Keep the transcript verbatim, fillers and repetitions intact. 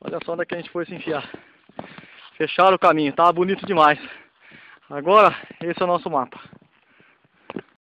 Olha só onde é que a gente foi se enfiar. Fecharam o caminho, tava bonito demais. Agora, esse é o nosso mapa.